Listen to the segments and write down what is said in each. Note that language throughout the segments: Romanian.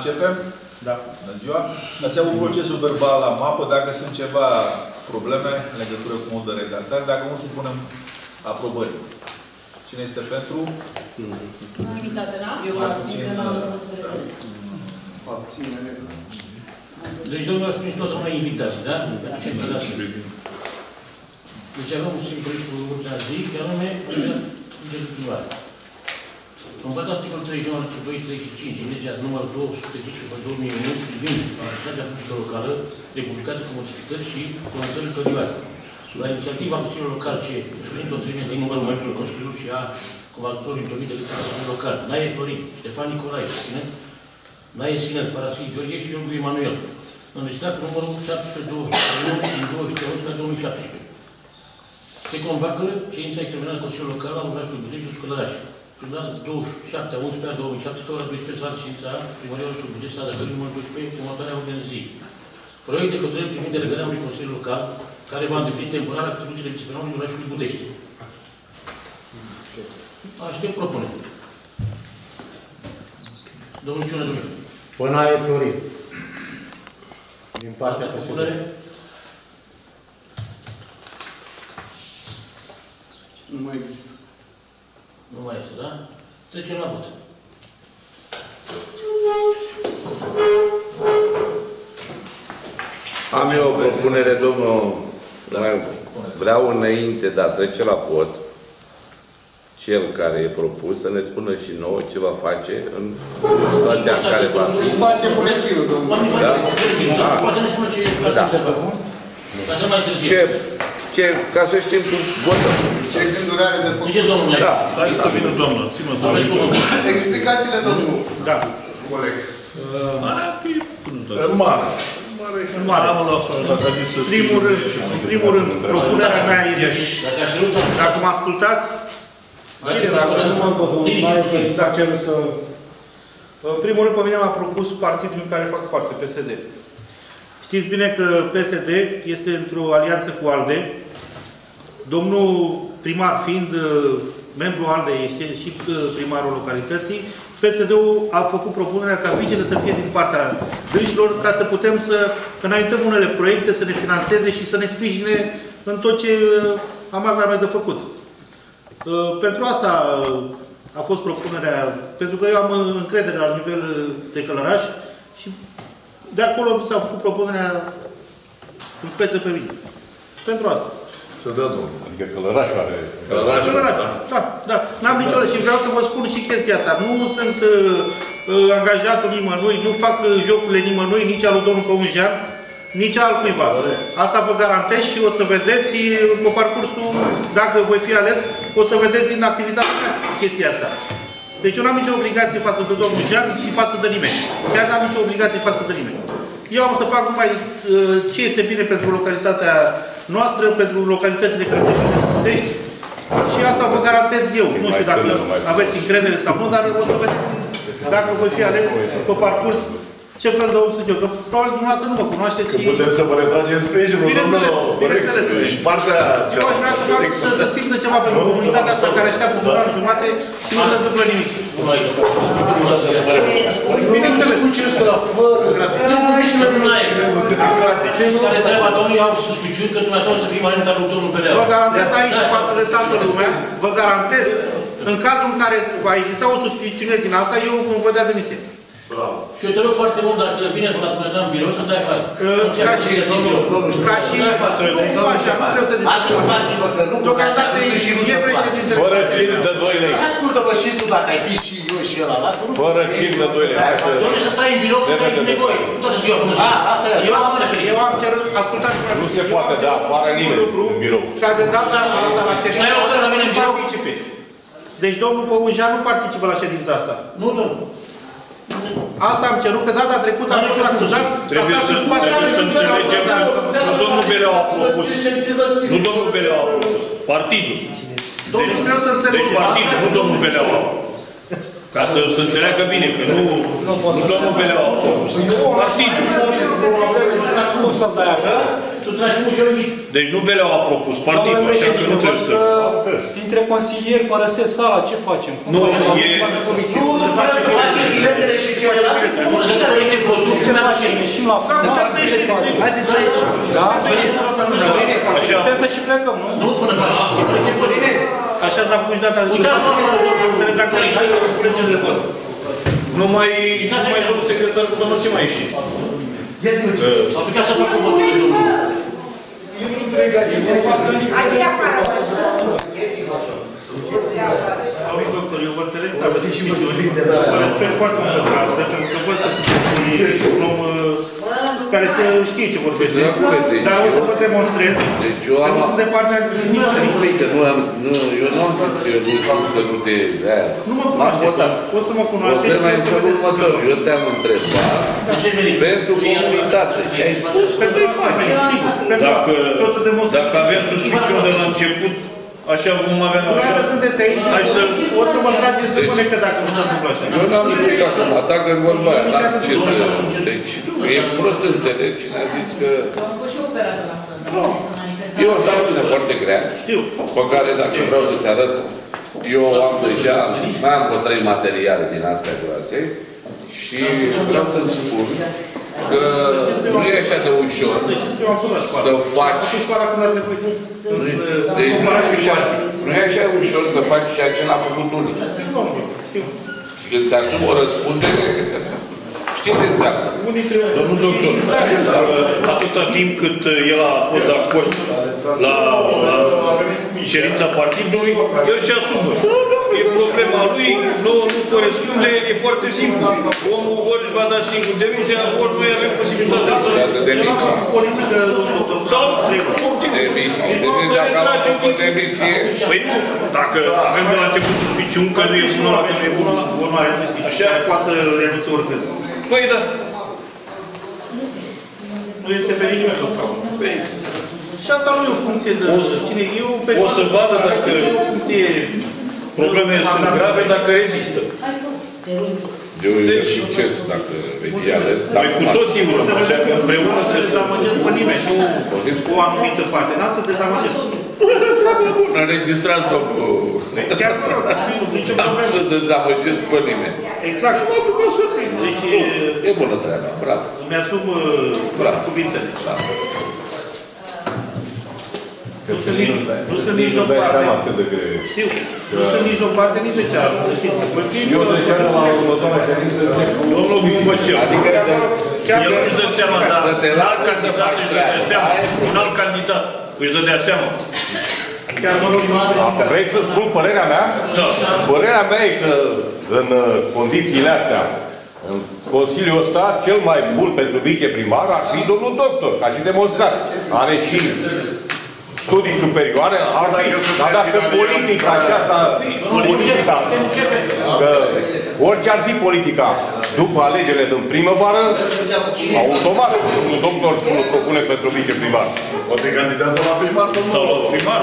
Începem? Da. Bună ziua. Ați avut procesul verbal la mapă. Dacă sunt ceva probleme în legătură cu modul de redactare, dacă nu supunem aprobării. Cine este pentru? Unanimitate, da? Eu abțin că n-am fost prezent. Abținere. Deci, domnul, ați trimis toată lumea invitații, da? Deci avem un singur proiect cu următoarea zi, care anume intelectual. În baza articolul 32-35, în legea numărul 215/2001, privind administrația publică locală, republicată cu modificări și comentări cădioare. La inițiativa Consiliului Local ce președinte o trimite din numărul membrilor Consiliului și a comandatorii întâlnit de Consiliul Local, Naie Florin, Ștefan Nicolae, Naie Sinel, Paraschid Gheorghe și Iorgu Emanuel, înregistrat cu numărul 721 din 2017. Se convoacă ședința extraordinară Consiliului Local la orașul Budești și Călăraș. Prin 27/11/2017, ora 12 la ședința primăriei și Budești, strada Gării, numărul 12, cu următoarea ordine de zi. Proiect de hotărâre privind delegarea unui Consiliu Local care va îndeplini temporar atribuțiile viceprimarului orașului Budești. Aștept propunere. Domnul Ciună Dumnezeu. Pănaie Florin. Din partea propunere. Nu mai există. Nu mai este, da? Trecem la vot. Am eu o propunere, domnul. Vreau înainte de a trece la vot, cel care e propus să ne spună și nouă ce va face în situația în care va fi. Face colectivul, domnul. Da? Poate să ne spună ce e Da. Ca să mai târziu. Ca să știm cum votăm. Ce gânduri are de făcut? Ziceți, domnul Miac. Da. Hai să vină, doamnă. Aveți cuvântul. Explicațiile, domnul. Da. Coleg. În mare. În mare. În primul rând, propunerea mea este... Dacă mă ascultați, bine, dacă nu s-a cerut să... În primul rând, pe mine m-a propus partidul în care fac parte, PSD. Știți bine că PSD este într-o alianță cu ALDE. Domnul primar, fiind membru ALDE, este și primarul localității, PSD-ul a făcut propunerea ca vigile să fie din partea dânșilor, ca să putem să înaintăm unele proiecte, să ne finanțeze și să ne sprijine în tot ce am avea noi de făcut. Pentru asta a fost propunerea, pentru că eu am încredere la nivel de Călăraș și de acolo s-a făcut propunerea în speță pe mine. Pentru asta. Să dă, domnul. Adică Călăraș are... Călăraș, da. Da. N-am nicio și vreau să vă spun și chestia asta. Nu sunt angajatul nimănui, nu fac jocurile nimănui, nici al lui domnul Căunjean, nici al cuiva. Asta vă garantez și o să vedeți pe parcursul, dacă voi fi ales, o să vedeți din activitatea mea chestia asta. Deci eu n-am nicio obligație față de domnul Jean și față de nimeni. Chiar n-am nicio obligație față de nimeni. Eu am să fac numai ce este bine pentru localitatea noastră, pentru localitățile care se deci, și asta vă garantez eu. Nu știu dacă aveți încredere sau nu, dar o să vedeți dacă voi fi ales pe parcurs ce fel de om sunt eu. Că probabil dumneavoastră nu mă cunoașteți și... puteți să vă retrageți sprijinul, domnul. Bineînțeles. Și partea... Eu aș vrea să fac să simtă ceva pentru comunitatea asta care așteaptă un an jumate și nu se întâmplă nimic. Bineînțeles. Fără gratificare. Care treaba domnului au suspiciuni că dumneavoastră o să fii marinitar lui domnul Pelea. Vă garantez aici, față de toată lumea, vă garantez, în cazul în care va exista o suspiciune din asta, eu vom vă dea demisie. Și eu te rog foarte mult, dacă vine la dumneavoastră în birou, să-mi dai afară. Ca și... Nu așa, nu trebuie să discutăm. Ascultați-vă că nu deocamdată e președintele. Fără cil de 2 lei. Ascultă-vă și tu, dacă ai fi și eu și el ala. Fără cil de 2 lei. Domnule, să stai în birou, că ai nevoie. Nu toată ziua până ziua. Asta e. Eu am cerut, ascultați-mă. Nu se poate da afară nimeni în birou. Ca de data asta la ședința participe. Deci domnul Păunjea nu participă la ședința asta. Nu, domnul. Asta am cerut, că data trecută am fost acuzat. Trebuie să înțelegem că nu domnul Beleu a propus. Nu domnul Beleu a propus. Partidul. Deci partidul, nu domnul Beleu a propus. Ca să se înțeleagă bine, că nu domnul Beleu a propus. Partidul. să-l dai acolo. Tu tragi mușă ochii. Deci nu Beleaua a propus partidul, așa că nu trebuie să... Dintre consilieri părăsesc sala, ce facem? Nu, e... Nu fără să facem biletele și celelalte. Bună să dorește votul și mai facem. Ieșim la fumat, ce facem? Haideți aici. Da? Putem să și plecăm, nu? Nu până facem. Dorește votul. Așa s-a pus data de vot. Numai domnul secretar cu domnul ce mai ieși. Au plecat să facă votul, domnul. Domnul doctor, eu vă înțeleg să aveți și microfonii, vă respect foarte mult asta, pentru că văd că sunteți un om care să știe ce vorbește. Dar o să vă demonstrez că nu sunt de partea nimeni. Eu nu am zis că eu nu sunt, că nu te... Nu mă cunoașteți, o să mă cunoașteți. Problema e felul următor. Eu te-am întrebat pentru comunitate și ai spus că nu-i faci. Dacă avem suspiciuni de la început, așa vom avea... Dumneavoastră sunteți aici, o să vă trageți de mânecă dacă nu se întâmplă așa. Eu n-am zis acum, atacă în vorba aia, n-am ce să... Deci, e prost înțeleg cine a zis că... E o sarcină foarte grea, pe care dacă vreau să-ți arăt, eu am deja, mai am vreo 3 materiale din astea groase și vreau să-ți spun că nu e așa de ușor să faci... Deci nu e așa ușor să faci ceea ce n-a făcut unii. Și că se asumă o răspundere, știți exact. Domnul doctor, atâta timp cât el a fost de acord la ședința partidului, el și asumă. E problema lui, nu corespunde, e foarte simplu. Omul ori își va da singur demisia, ori noi avem posibilitatea să... Demisie. Sau poftim. Demisie. Deci dacă am făcut demisie... Păi nu, dacă avem de la început suspiciuni că nu e bună, la că nu e bună... Urmare să știți, așa poate să renunțe oricând. Păi da. Nu e înțepenit nimeni pe scaun. Și asta nu e o funcție de... Cine e o perioadă... O să vadă dacă... Problemele sunt grave dacă rezistă. Eu e succes dacă vei fi ales. Noi cu toții urmăm, așa că împreună trebuie să... dezamăgesc pe nimeni, nu o anumită parte. N-am să dezamăgesc. Treabă bună, înregistrați, domnul. Chiar vă rog, nicio N-am problemă. să dezamăgesc pe nimeni. Exact. Mă surprind. Deci E bună treaba, bravo. îmi asum cuvintele. Nu sunt nici de o parte. Știu. Nu sunt nici de o parte, nici de cealaltă. Eu de ce la următoarea ședință... Domnul Bumbăceu. Adică El își dă seama, dar să te lasă să faci treaba. un alt candidat își dădea seama. Chiar mă rog, Vrei să spun părerea mea? Da. Părerea mea e că în condițiile astea, în Consiliul ăsta, cel mai bun pentru viceprimar ar fi domnul doctor, ca și demonstrat. Are și studii superioare, dar dacă politica aceasta, orice ar fi politica, după alegerile din primăvară, automat, domnul doctor îl propune pentru viceprimar. Poate candidează la primar, domnul? Sau la primar,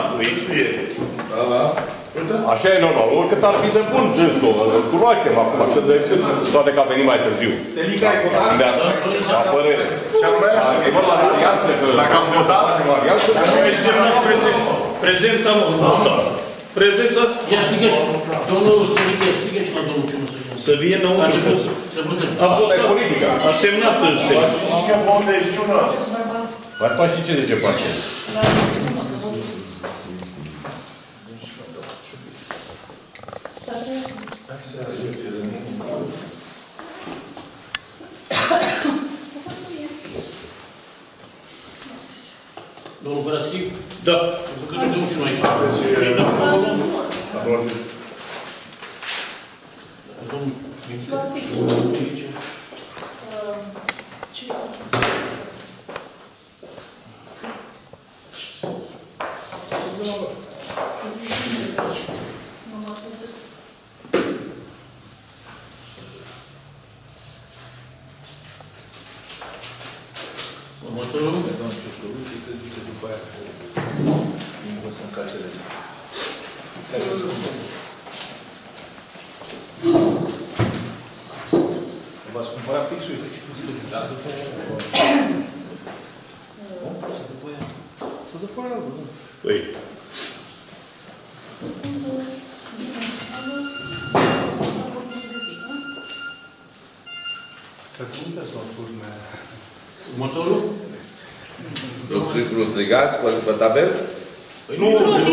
Așa e normal. Oricât ar fi de bun dânsul, îl cunoaștem acum, toate că a venit mai târziu. Stelica ai votat? Da, părere. E vorba de alianță, că... Dacă am votat? Prezența mă, votat. Prezența... Ia strigă-și. Domnul Stelică, strigă-și la domnul Ciumu. Să vie înăuntru. Să votăm. A votat. A semnat Stelică. Mai faci și ce zice face? Domnul Văraschi? Da. Pentru că nu și noi. Domnul următorul. V-ați cumpărat pixul? Să dă foaia albă, nu? Păi. Următorul? Îl strigați pe tabel? Nu,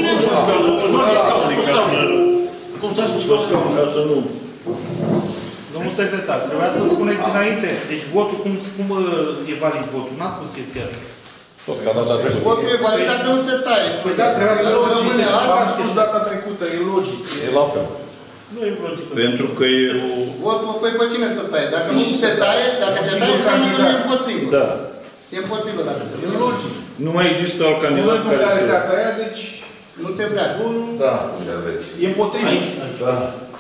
ca să nu... Domnul secretar, trebuia să spuneți dinainte. Deci votul, cum e valid votul? N-a spus chestia asta. Votul e valid dacă nu te taie. Păi da, trebuia să Rămâne alb, am spus data trecută, e logic. E la fel. Nu e logică. Pentru că e o... Votul, păi pe cine să taie? Dacă nu se taie, dacă te taie, înseamnă că nu e împotrivă. Da. E împotrivă dacă te taie. E logic. Nu mai există alt candidat care să... Dacă aia, deci... Nu te vrea. Da. E împotrivă. Da.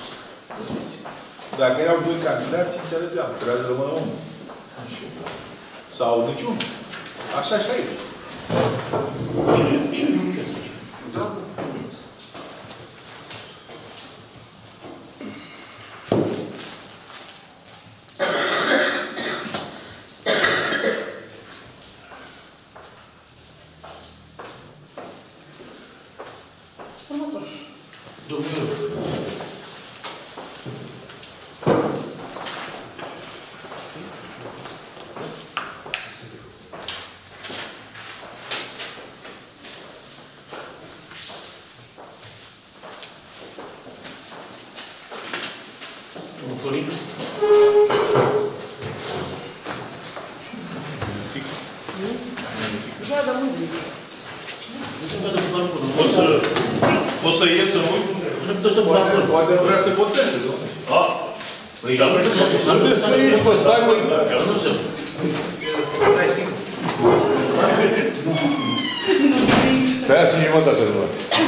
Dacă erau doi candidați, înțelegeam. Trebuia să rămână unul. Sau niciunul. Așa și aici. Poți să ies în uit? Poate nu vrea să voteze, domnule. Păi, dar nu Să ieși, bă, stai, mă. Pe aia și jumătate, nu.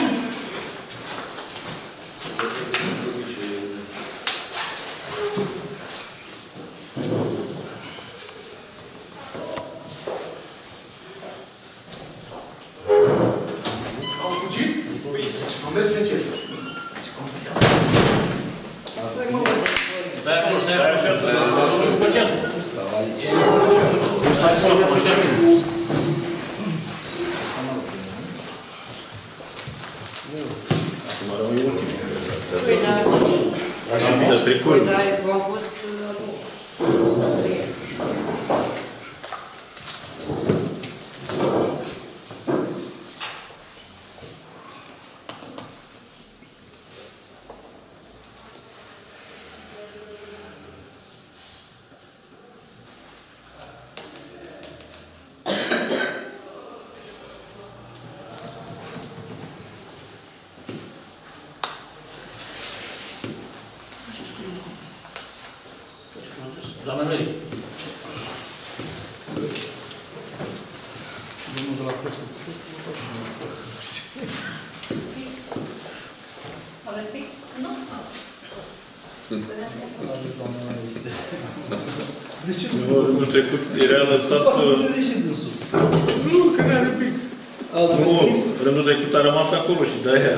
Doamna Meri. Domnul de la presă. Aveți fix? Nu? De ce nu? Rândul trecut era lăsat... Nu, că n-are pix. Nu, rândul trecut a rămas acolo și de-aia.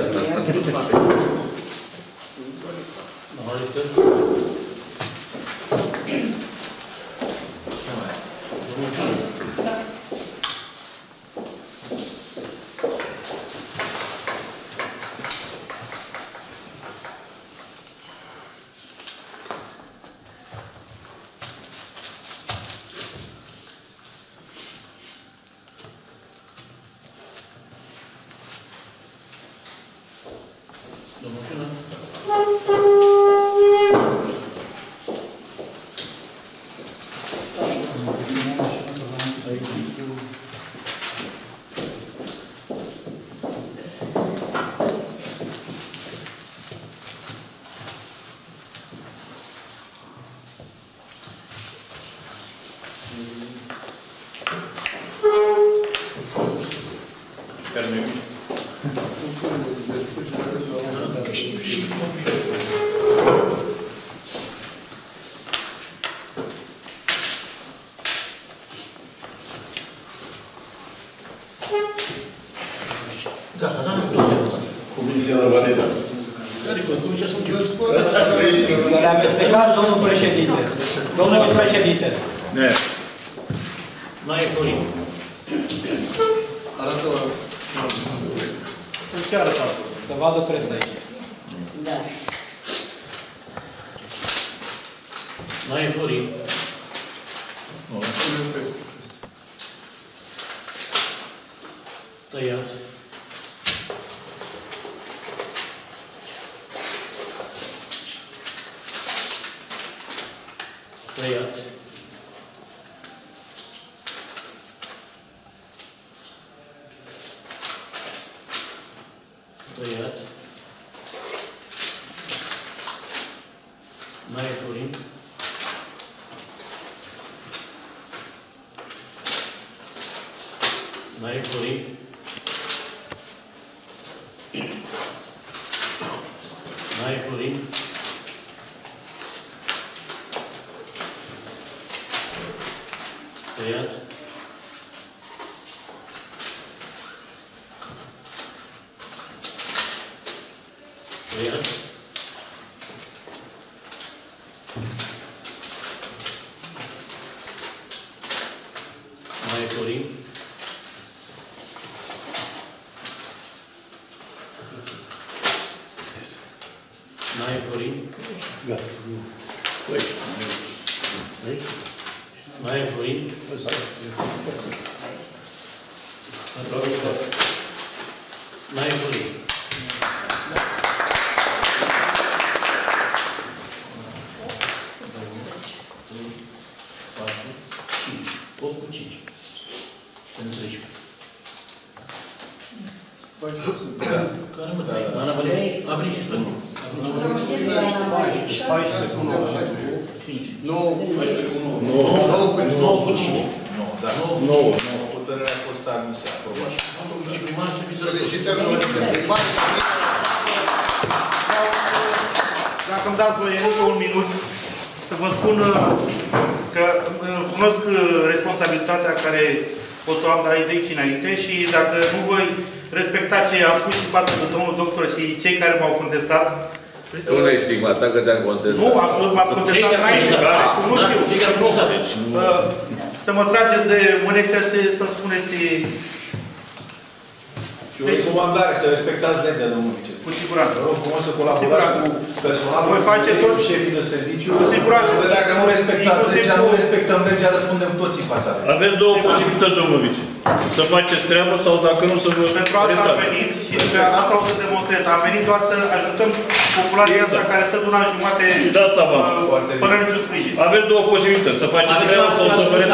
Gata, da? Comisia la Valida. Care comisia sunt eu? Să le amestecați, domnul președinte. Domnul președinte. Ne. Mai e Florin. Arată-o. Ce arăta? Să vadă presa aici. Da. Nae Florin. Nu, Tăiat. Tăiat. Tăiat. Nae Florin. Nae Florin. Nae Florin. Tăiat. Tăiat. Nae Florin. Nae Florin. Nae Florin. Nae Florin. Care mă trec? Ana Valerie? A venit și făcut. Nu, 9 cu 5. nu, da. 9. Hotărârea a fost admisă, aprobat. Viceprimar trebuie să Dacă îmi dați voie încă un minut, să vă spun că cunosc responsabilitatea care o să o am de aici înainte și dacă nu voi respecta ce am spus și față de domnul doctor și cei care m-au contestat. Nu ne stigmata că te-am contestat. Nu, am spus, m-ați contestat înainte. Nu știu. Să mă trageți de mânecă să-mi spuneți... Și o recomandare, să respectați legea, domnul vice. Cu siguranță. Vă rog frumos să colaborați cu personalul, voi face tot cu șefii de serviciu. Cu siguranță. Dacă nu respectați legea, nu respectăm legea, răspundem toți în fața. Aveți două posibilități, domnul vice. Să faceți treabă sau dacă nu să vă... Pentru asta am venit și asta o să demonstrez. Am venit doar să ajutăm populația asta care stă de un an jumate și de asta fără niciun sprijin. Aveți două posibilități. Să faceți treabă sau să vă